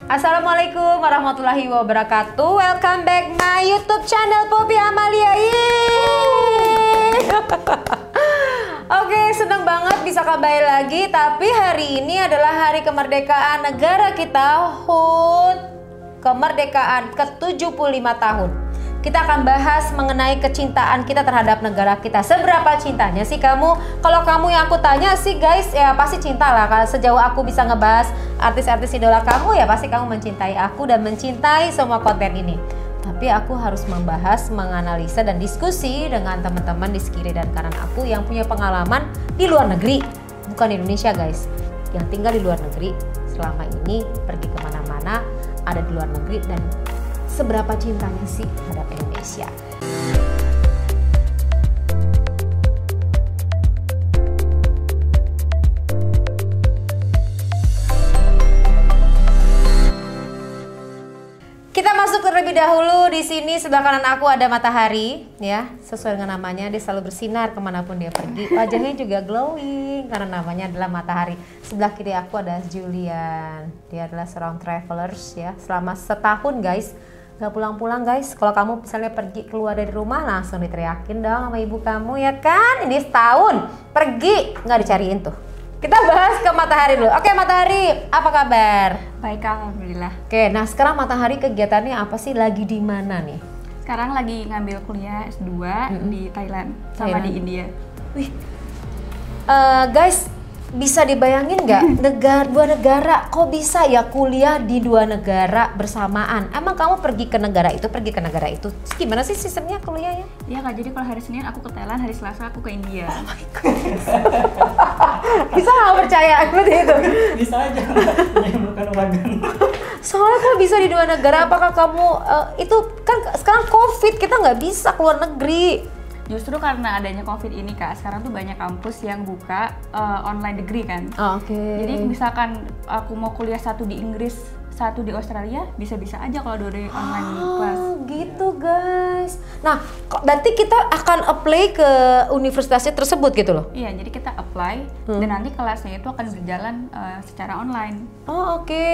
Assalamualaikum warahmatullahi wabarakatuh. Welcome back my YouTube channel Poppy Amalia. Oke, senang banget bisa kembali lagi. Tapi hari ini adalah hari kemerdekaan negara kita, HUT kemerdekaan ke-75 tahun. Kita akan bahas mengenai kecintaan kita terhadap negara kita. Seberapa cintanya sih kamu? Kalau kamu yang aku tanya sih guys, ya pasti cinta lah. Karena sejauh aku bisa ngebahas artis-artis idola kamu, ya pasti kamu mencintai aku dan mencintai semua konten ini. Tapi aku harus membahas, menganalisa dan diskusi dengan teman-teman di sekiri dan kanan aku yang punya pengalaman di luar negeri. Bukan di Indonesia guys, yang tinggal di luar negeri selama ini, pergi kemana-mana, ada di luar negeri, dan seberapa cintanya sih terhadap Indonesia. Kita masuk terlebih dahulu. Di sini sebelah kanan aku ada Matahari, ya, sesuai dengan namanya dia selalu bersinar kemanapun dia pergi. Wajahnya juga glowing karena namanya adalah Matahari. Sebelah kiri aku ada Julian, dia adalah seorang travelers ya, selama setahun guys. Gak pulang-pulang guys. Kalau kamu misalnya pergi keluar dari rumah langsung diteriakin dong sama ibu kamu ya kan. Ini setahun pergi nggak dicariin tuh. Kita bahas ke Matahari dulu. Oke Matahari, apa kabar? Baik, alhamdulillah. Oke, nah sekarang Matahari kegiatannya apa sih? Lagi di mana nih? Sekarang lagi ngambil kuliah S2 di Thailand sama di India. Wih, guys, bisa dibayangin nggak dua negara kok bisa ya kuliah di dua negara bersamaan? Emang kamu pergi ke negara itu, gimana sih sistemnya kuliahnya? Iya kak, jadi kalau hari Senin aku ke Thailand, hari Selasa aku ke India. Oh my God. Bisa nggak percaya seperti itu? Bisa aja, bukan wagan. Soalnya kok bisa di dua negara? Apakah kamu itu kan sekarang COVID, kita nggak bisa keluar negeri. Justru karena adanya COVID ini kak, sekarang tuh banyak kampus yang buka online degree kan. Oke. Jadi misalkan aku mau kuliah satu di Inggris, satu di Australia, bisa-bisa aja kalau dua-duanya online kelas. Gitu guys. Nah, berarti kita akan apply ke universitasnya tersebut gitu loh? Iya, jadi kita apply dan nanti kelasnya itu akan berjalan secara online. Oh oke.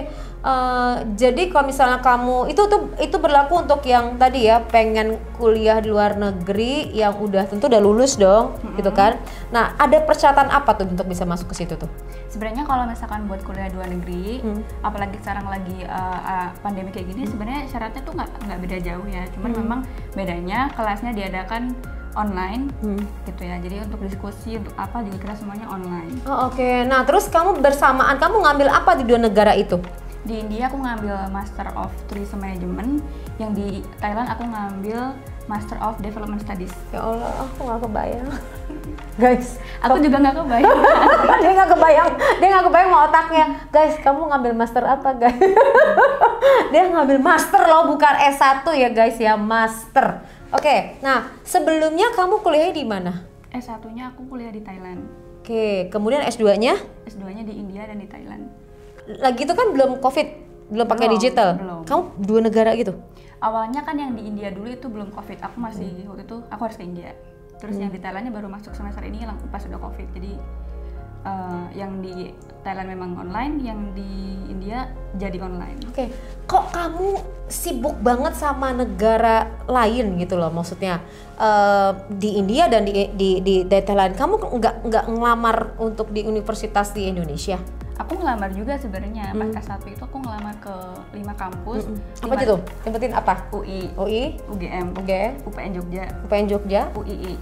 Jadi kalau misalnya kamu itu berlaku untuk yang tadi ya pengen kuliah di luar negeri yang udah tentu udah lulus dong, gitu kan? Nah ada persyaratan apa tuh untuk bisa masuk ke situ tuh? Sebenarnya kalau misalkan buat kuliah di luar negeri, apalagi sekarang lagi pandemi kayak gini, sebenarnya syaratnya tuh nggak beda jauh ya. Cuman memang bedanya kelasnya diadakan online gitu ya. Jadi untuk diskusi untuk apa juga kita semuanya online. Oh oke. Nah terus kamu bersamaan kamu ngambil apa di dua negara itu? Di India aku ngambil Master of Tourism Management, yang di Thailand aku ngambil Master of Development Studies. Ya Allah, aku nggak kebayang. Guys, aku juga nggak kebayang. Dia nggak kebayang mau otaknya. Guys, kamu ngambil master apa guys? Dia ngambil master loh, bukan S1 ya guys ya, master. Oke, nah sebelumnya kamu kuliahnya di mana? S1-nya aku kuliah di Thailand. Oke, kemudian S2-nya? S2-nya di India dan di Thailand. Lagi itu kan belum COVID, belum pakai digital. Belum. Kamu dua negara gitu? Awalnya kan yang di India dulu itu belum COVID. Aku masih waktu itu aku harus ke India. Terus yang di Thailandnya baru masuk semester ini pas udah COVID. Jadi yang di Thailand memang online, yang di India jadi online. Oke, kok kamu sibuk banget sama negara lain gitu loh? Maksudnya di India dan di Thailand, kamu nggak ngelamar untuk di universitas di Indonesia? Aku ngelamar juga sebenarnya. Pas K1 itu aku ngelamar ke 5 kampus. Apa itu? Sebutin apa? UI, UGM, UPN Jogja, UII,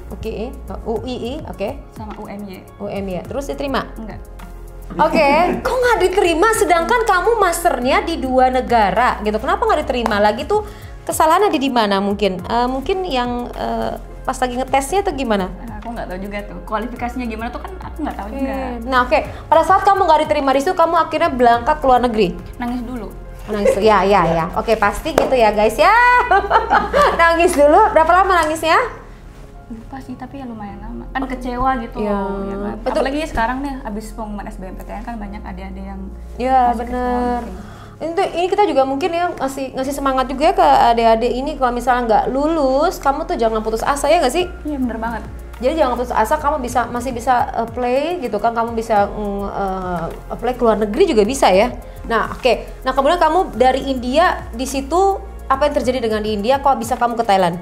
oke. sama UMY. Terus diterima? Enggak. Oke, kok nggak diterima sedangkan kamu masternya di dua negara gitu? Kenapa nggak diterima? Lagi tuh kesalahan ada di mana mungkin? Mungkin yang pas lagi ngetesnya atau gimana? Aku nggak tahu juga tuh kualifikasinya gimana tuh, kan aku nggak tahu juga. Nah oke, pada saat kamu nggak diterima di situ, kamu akhirnya berangkat ke luar negeri? Nangis dulu. Nangis dulu, ya. Oke, pasti gitu ya guys ya. Nangis dulu, berapa lama nangisnya? Lupa sih, tapi ya lumayan lama. Kan kecewa gitu ya, ya kan? Betul. Apalagi sekarang nih, abis pengumuman SBMPTN kan banyak adik-adik yang ya bener. Ini kita juga mungkin ya ngasih semangat juga ya ke adik-adik ini, kalau misalnya nggak lulus, kamu tuh jangan putus asa ya nggak sih? Iya bener banget. Jadi jangan putus asa, kamu masih bisa apply gitu kan, kamu bisa apply ke luar negeri juga bisa ya. Nah, oke. Nah, kemudian kamu dari India, di situ apa yang terjadi dengan di India? Kok bisa kamu ke Thailand?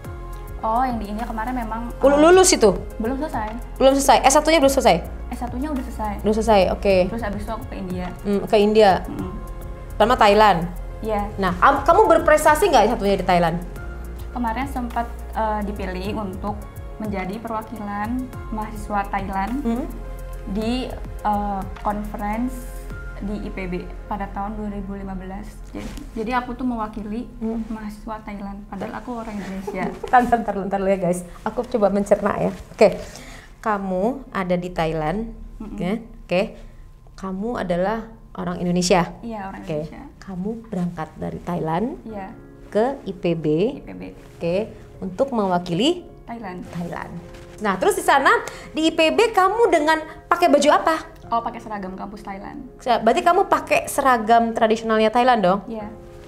Oh, yang di India kemarin memang Lulus itu? belum selesai. Belum selesai. S1-nya belum selesai? S1-nya udah selesai. Belum selesai. Oke. Terus abis itu aku ke India. Ke India. Pertama Thailand. Iya. Nah, kamu berprestasi nggak satunya di Thailand? Kemarin sempat dipilih untuk menjadi perwakilan mahasiswa Thailand di conference di IPB pada tahun 2015. Jadi aku tuh mewakili mahasiswa Thailand, padahal aku orang Indonesia. Bentar dulu ya guys. Aku coba mencerna ya. Oke. Kamu ada di Thailand, ya? Oke. Kamu adalah orang Indonesia. Iya, orang Oke. Indonesia. Kamu berangkat dari Thailand Iya, ke IPB. Oke, untuk mewakili Thailand. Nah, terus di sana di IPB kamu dengan pakai baju apa? Oh, pakai seragam kampus Thailand. Berarti kamu pakai seragam tradisionalnya Thailand dong? Iya.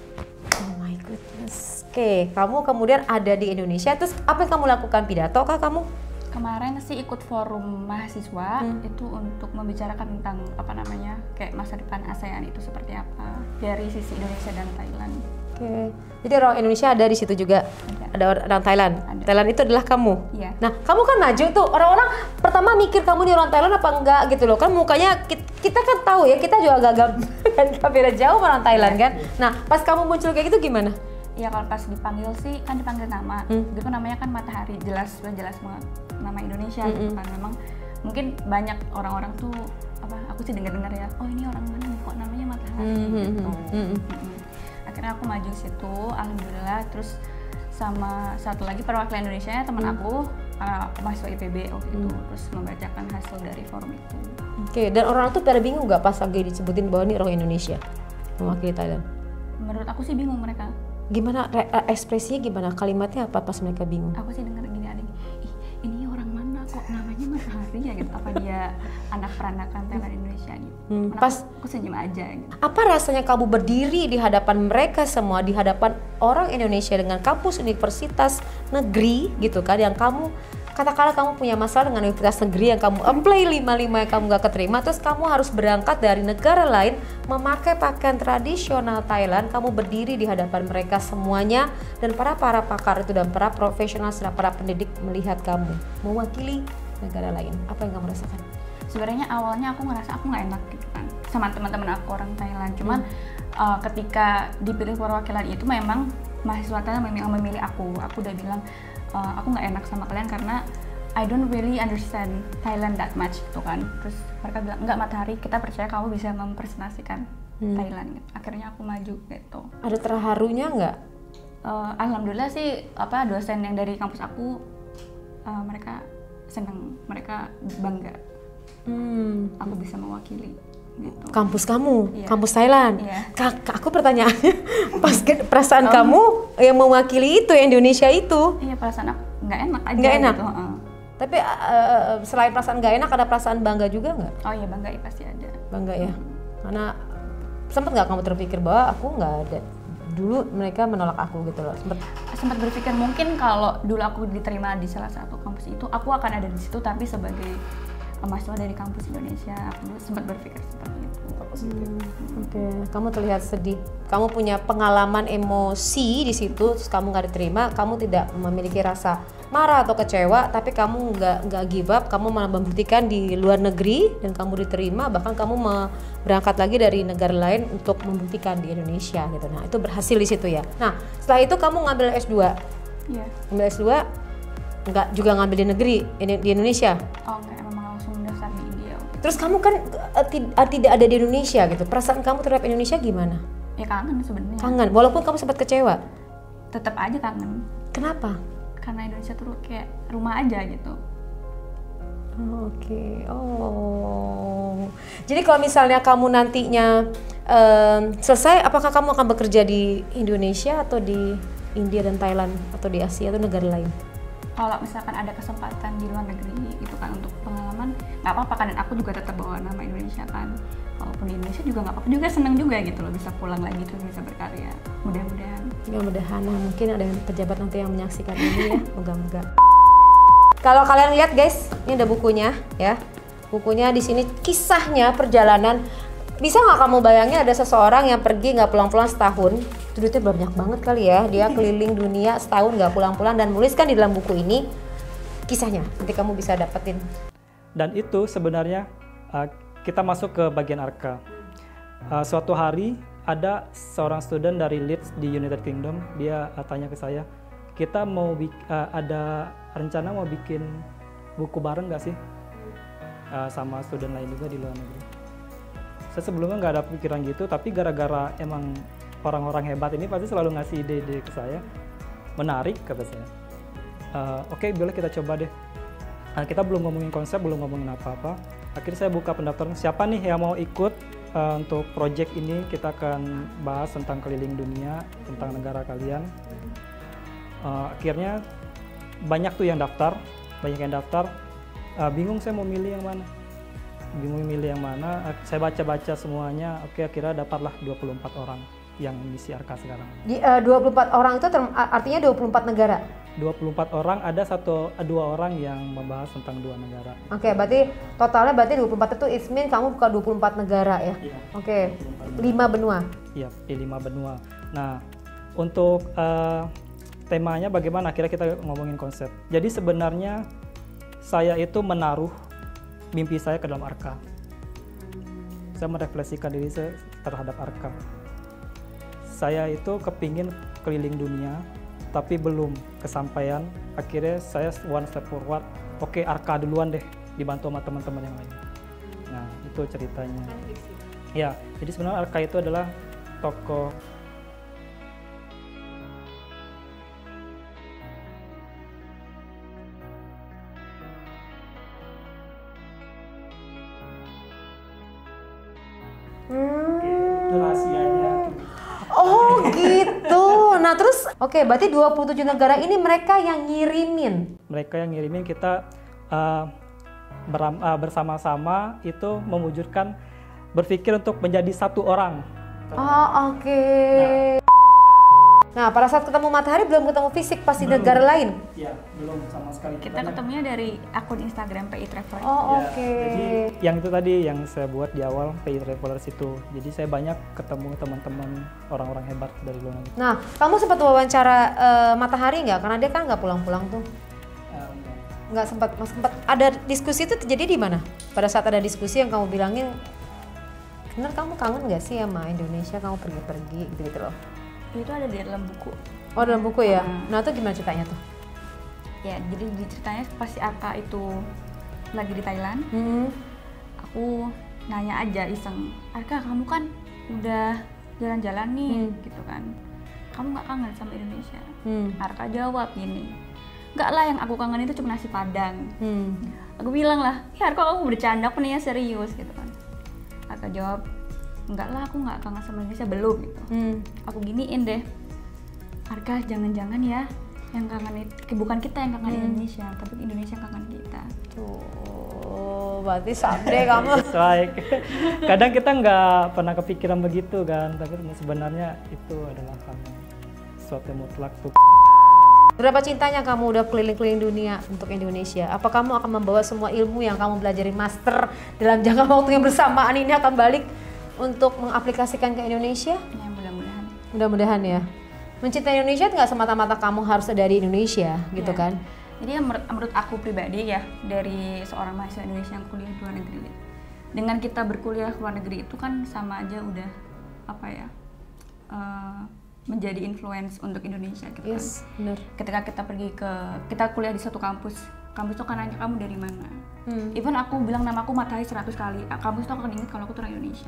Oh my goodness. Oke, kamu kemudian ada di Indonesia. Terus apa yang kamu lakukan? Pidato kah kamu? Kemarin sih ikut forum mahasiswa itu untuk membicarakan tentang apa namanya kayak masa depan ASEAN itu seperti apa dari sisi Indonesia dan Thailand. Oke, jadi orang Indonesia ada di situ juga. Ada orang Thailand. Ada. Thailand itu adalah kamu. Iya. Nah, kamu kan maju tuh. Orang-orang pertama mikir kamu nih orang Thailand apa enggak gitu loh. Kan mukanya kita kan tahu ya, kita juga agak beda jauh sama orang Thailand kan. Nah, pas kamu muncul kayak gitu gimana? Ya kalau pas dipanggil sih kan dipanggil nama. Gitu namanya kan Matahari, jelas banget nama Indonesia gitu kan. Memang mungkin banyak orang-orang tuh apa aku sih dengar ya, oh ini orang mana nih kok namanya Matahari gitu. Akhirnya aku maju situ, alhamdulillah. Terus sama satu lagi perwakilan Indonesia teman aku mahasiswa IPB waktu itu, terus membacakan hasil dari forum itu. Oke, dan orang tuh pada bingung nggak pas lagi disebutin bahwa ini orang Indonesia mewakili Thailand? Menurut aku sih bingung mereka. Gimana ekspresinya, gimana kalimatnya apa pas mereka bingung? Aku sih dengar gini, ada ih ini orang mana kok namanya Matahari ya gitu, apa dia anak peranakan Thailand Indonesia gitu. Pas aku senyum aja gitu. apa rasanya kamu berdiri di hadapan mereka semua, di hadapan orang Indonesia dengan kampus universitas negeri gitu kan, yang kamu katakanlah kamu punya masalah dengan universitas negeri yang kamu apply 5 yang kamu gak keterima, terus kamu harus berangkat dari negara lain memakai pakaian tradisional Thailand, kamu berdiri di hadapan mereka semuanya, dan para pakar itu dan para profesional serta para pendidik melihat kamu mewakili negara lain. Apa yang kamu rasakan? Sebenarnya awalnya aku ngerasa aku nggak enak gitu kan sama teman-teman aku orang Thailand, cuman ketika dipilih perwakilan itu memang mahasiswa Thailand memang memilih aku udah bilang aku nggak enak sama kalian karena I don't really understand Thailand that much gitu kan. Terus mereka bilang enggak Matahari, kita percaya kamu bisa mempresentasikan Thailand gitu. Akhirnya aku maju gitu. Ada terharunya nggak? Alhamdulillah sih dosen yang dari kampus aku mereka senang, mereka bangga aku bisa mewakili gitu. Kampus kamu, Iya. kampus Thailand. Iya. Aku pertanyaannya, perasaan kamu yang mewakili itu Indonesia itu? Iya, perasaan aku nggak enak aja. Nggak enak? Gitu. Tapi selain perasaan nggak enak, ada perasaan bangga juga nggak? Oh iya, bangga ya pasti ada. Bangga ya, karena sempat nggak kamu terpikir bahwa aku nggak ada, dulu mereka menolak aku gitu loh? Sempat berpikir mungkin kalau dulu aku diterima di salah satu kampus itu, aku akan ada di situ tapi sebagai mahasiswa dari kampus Indonesia. Aku sempat berpikir seperti itu. Oke, kamu terlihat sedih. Kamu punya pengalaman emosi di situ, terus kamu nggak diterima. Kamu tidak memiliki rasa marah atau kecewa, tapi kamu nggak give up. Kamu malah membuktikan di luar negeri dan kamu diterima. Bahkan kamu berangkat lagi dari negara lain untuk membuktikan di Indonesia gitu. Nah, itu berhasil di situ ya. Nah, setelah itu kamu ngambil S2. Iya. Ngambil S2, nggak juga ngambil di negeri di Indonesia. Oh enggak, memang langsung daftar di India. Terus kamu kan tidak ada di Indonesia gitu. Perasaan kamu terhadap Indonesia gimana? Ya kangen sebenarnya. Kangen, walaupun kamu sempat kecewa. Tetap aja kangen. Kenapa? Karena Indonesia tuh kayak rumah aja gitu. Oke. Oh. Jadi kalau misalnya kamu nantinya selesai, apakah kamu akan bekerja di Indonesia atau di India dan Thailand atau di Asia atau negara lain? Kalau misalkan ada kesempatan di luar negeri itu kan untuk pengalaman, nggak apa-apa kan, dan aku juga tetap bawa nama Indonesia kan. Walaupun di Indonesia juga nggak apa-apa, juga seneng juga gitu loh bisa pulang lagi terus bisa berkarya. Mudah-mudahan. Mudah-mudahan. Nah, mungkin ada pejabat nanti yang menyaksikan ini ya. Moga-moga. Kalau kalian lihat guys, ini ada bukunya ya. Bukunya di sini kisahnya perjalanan Bisa nggak kamu bayangin ada seseorang yang pergi nggak pulang-pulang setahun, itu duitnya banyak banget kali ya, dia keliling dunia setahun nggak pulang-pulang dan menuliskan di dalam buku ini kisahnya, nanti kamu bisa dapetin. Dan itu sebenarnya kita masuk ke bagian arka. Suatu hari ada seorang student dari Leeds di United Kingdom, dia tanya ke saya, kita mau ada rencana mau bikin buku bareng nggak sih sama student lain juga di luar negeri. Saya sebelumnya nggak ada pikiran gitu, tapi gara-gara emang orang-orang hebat ini pasti selalu ngasih ide-ide ke saya, menarik kata saya. Oke, boleh kita coba deh. Kita belum ngomongin konsep, belum ngomongin apa-apa. Akhirnya saya buka pendaftaran, siapa nih yang mau ikut untuk project ini. Kita akan bahas tentang keliling dunia, tentang negara kalian. Akhirnya banyak tuh yang daftar, bingung saya mau milih yang mana. Saya baca-baca semuanya, oke akhirnya dapatlah 24 orang yang misi Arka sekarang. 24 orang itu artinya 24 negara? 24 orang, ada 2 orang yang membahas tentang 2 negara. Oke, berarti totalnya 24 itu ismin kamu buka 24 negara ya? Iya. Oke, 5 benua? Iya, di 5 benua. Nah, untuk temanya bagaimana, akhirnya kita ngomongin konsep. Jadi sebenarnya saya itu menaruh mimpi saya ke dalam Arka. Saya merefleksikan diri saya terhadap Arka. Saya itu kepingin keliling dunia, tapi belum kesampaian. Akhirnya saya one step forward. Oke, Arka duluan deh, dibantu sama teman-teman yang lain. Nah, itu ceritanya. Ya, jadi sebenarnya Arka itu adalah tokoh rahasianya. Oh gitu. Nah terus, oke, berarti 27 negara ini mereka yang ngirimin. Mereka yang ngirimin, kita bersama-sama itu mewujudkan, berpikir untuk menjadi satu orang. Oh oke. Nah pada saat ketemu matahari belum ketemu fisik pasti negara lain? Iya, belum sama sekali. Kita ketemunya dari akun Instagram PI Traveler. Oh Ya, oke. Jadi yang itu tadi yang saya buat di awal, PI Travelers itu. Jadi saya banyak ketemu teman-teman orang-orang hebat dari luar negeri. Nah kamu sempat wawancara matahari nggak? Karena dia kan nggak pulang-pulang tuh. Nggak sempat ada diskusi itu terjadi di mana? Pada saat ada diskusi yang kamu bilangin, bener kamu kangen nggak sih sama Indonesia, kamu pergi-pergi gitu loh? Itu ada di dalam buku. Oh dalam buku ya? Nah itu gimana ceritanya tuh? Ya, jadi di ceritanya pas si Arka itu lagi di Thailand, aku nanya aja iseng, Arka kamu kan udah jalan-jalan nih, gitu kan, kamu nggak kangen sama Indonesia? Arka jawab gini, nggak lah, yang aku kangen itu cuma nasi padang. Aku bilang lah, ya Arka kamu bercanda apa nih ya, serius gitu kan. Arka jawab, enggak lah, aku nggak kangen sama Indonesia, belum gitu. Aku giniin deh, Arka jangan-jangan ya yang kangen itu bukan kita yang kangen Indonesia, tapi Indonesia yang kangen kita. Tuh, berarti someday kamu. Sesuai. Kadang kita nggak pernah kepikiran begitu kan, tapi sebenarnya itu adalah hal yang sesuatu yang mutlak tuh. Berapa cintanya kamu udah keliling-keliling dunia untuk Indonesia? Apa kamu akan membawa semua ilmu yang kamu pelajari master dalam jangka waktu yang bersamaan ini akan balik untuk mengaplikasikan ke Indonesia? Ya, mudah-mudahan. Mudah-mudahan ya. Mencintai Indonesia nggak semata-mata kamu harus dari Indonesia gitu kan? Jadi menurut aku pribadi ya, dari seorang mahasiswa Indonesia yang kuliah di luar negeri, dengan kita berkuliah di luar negeri itu kan sama aja udah apa ya, menjadi influence untuk Indonesia gitu kan. Yes, benar. Ketika kita kuliah di suatu kampus itu akan nanya kamu dari mana. Even aku bilang nama aku Matahari 100 kali, kampus itu akan ingat kalau aku tuh orang Indonesia.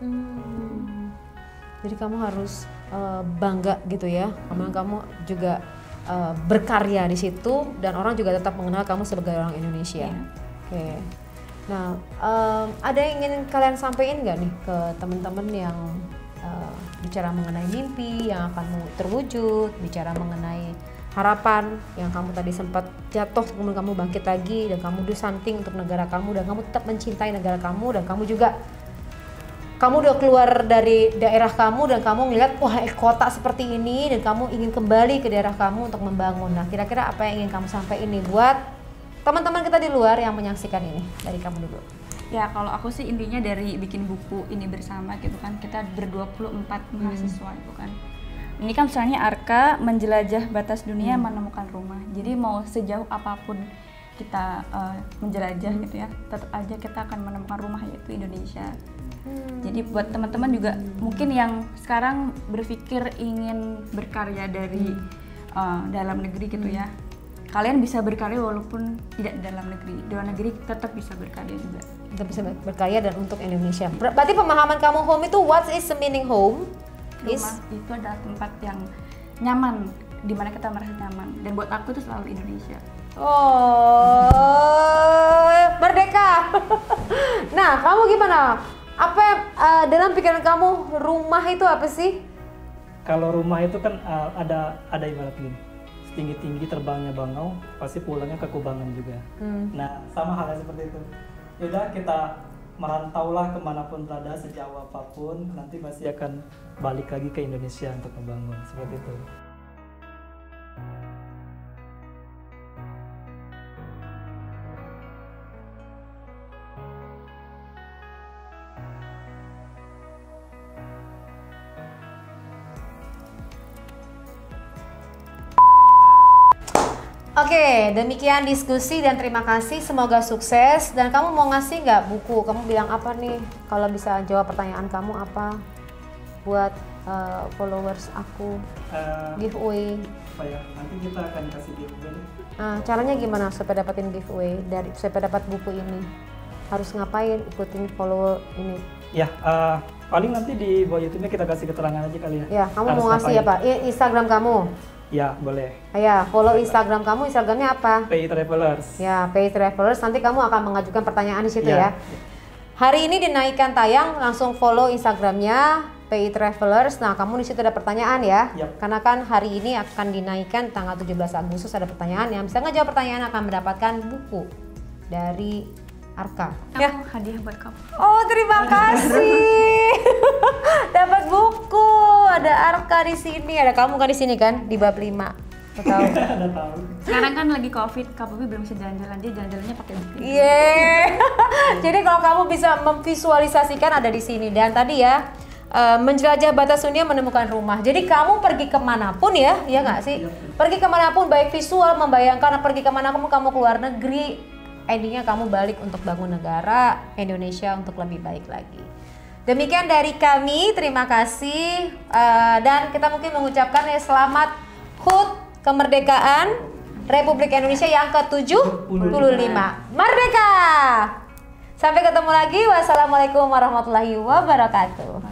Jadi kamu harus bangga gitu ya, kamu juga berkarya di situ dan orang juga tetap mengenal kamu sebagai orang Indonesia. Oke. Nah, ada yang ingin kalian sampaikan nggak nih ke teman-teman yang bicara mengenai mimpi yang akan terwujud, bicara mengenai harapan yang kamu tadi sempat jatuh, kemudian kamu bangkit lagi dan kamu do something untuk negara kamu dan kamu tetap mencintai negara kamu dan kamu juga udah keluar dari daerah kamu dan kamu ngeliat wah kota seperti ini dan kamu ingin kembali ke daerah kamu untuk membangun. Nah kira-kira apa yang ingin kamu sampaikan ini buat teman-teman kita di luar yang menyaksikan ini dari kamu dulu? Ya kalau aku sih intinya dari bikin buku ini bersama gitu kan, kita ber-24 mahasiswa itu kan. Ini kan soalnya Arka menjelajah batas dunia menemukan rumah. Jadi mau sejauh apapun kita menjelajah gitu ya, tetap aja kita akan menemukan rumah, yaitu Indonesia. Jadi buat teman-teman juga mungkin yang sekarang berpikir ingin berkarya dari dalam negeri gitu ya, kalian bisa berkarya walaupun tidak di dalam negeri. Di luar negeri tetap bisa berkarya juga. Kita bisa berkarya dan untuk Indonesia. Berarti pemahaman kamu home itu, what is the meaning home? Rumah itu adalah tempat yang nyaman, di mana kita merasa nyaman. Dan buat aku itu selalu Indonesia. Oh, merdeka. Nah, kamu gimana? Apa dalam pikiran kamu rumah itu apa sih? Kalau rumah itu kan ada ibarat gini, tinggi-tinggi terbangnya bangau, pasti pulangnya ke kubangan juga. Nah, sama halnya seperti itu. Yaudah, kita merantaulah kemanapun berada, sejauh apapun, nanti pasti akan balik lagi ke Indonesia untuk membangun, seperti itu. Oke, demikian diskusi dan terima kasih. Semoga sukses. Dan kamu mau ngasih nggak buku? Kamu bilang apa nih? Kalau bisa jawab pertanyaan kamu apa? Buat followers aku, giveaway. Apa ya? Nanti kita akan kasih giveaway. Caranya gimana supaya dapetin giveaway supaya dapat buku ini? Harus ngapain? Ikutin follow ini. Ya, paling nanti di bawah YouTube-nya kita kasih keterangan aja kali ya. Ya, kamu mau ngasih apa? Instagram kamu? Ya, boleh. Ya, follow Instagram kamu. Instagramnya apa? PI Travelers. Ya, PI Travelers. Nanti kamu akan mengajukan pertanyaan di situ ya. Hari ini dinaikkan tayang, langsung follow Instagramnya PI Travelers. Nah, kamu di situ ada pertanyaan ya. Karena kan hari ini akan dinaikkan tanggal 17 Agustus ada pertanyaan. Yang bisa ngejawab pertanyaan akan mendapatkan buku dari Arka. Aku hadiah buat kamu. Oh, terima kasih. Dapat buku. Ada Arka di sini. Ada kamu kan di sini kan di bab 5. Tahu? Ada tahu. Sekarang kan lagi Covid, Kak Popi belum bisa jalan-jalan, dia jalan-jalannya pakai buku. Jadi kalau kamu bisa memvisualisasikan ada di sini. Dan tadi ya, menjelajah batas dunia menemukan rumah. Jadi kamu pergi kemanapun ya nggak sih? Pergi kemanapun, baik visual membayangkan pergi kemanapun kamu keluar negeri, endingnya kamu balik untuk bangun negara Indonesia untuk lebih baik lagi. Demikian dari kami, terima kasih. Dan kita mungkin mengucapkan selamat HUT kemerdekaan Republik Indonesia yang ke-75. Merdeka! Sampai ketemu lagi. Wassalamualaikum warahmatullahi wabarakatuh.